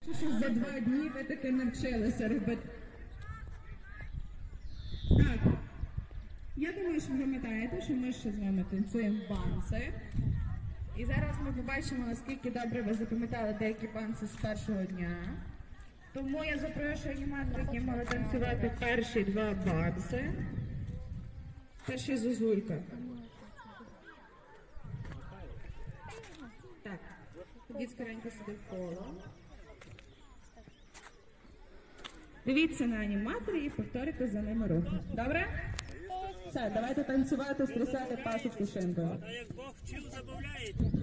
Що за 2 дні ви таки навчилися робити. Так, я думаю, що ви пам'ятаєте, що ми ще з вами танцюємо банси. І зараз ми побачимо, наскільки добре ви запам'ятали деякі банси з першого дня. Тому я запрошую аніматорів, які танцювати перші 2 банси. Перший зозулька. Так, ходіть скоренько сюди в коло. Дивіться на аніматорів і повторюйте за ними рухи. Добре? Все, давайте танцювати, стрясати пасочку шинкою. А як Бог вчив, забавляєте.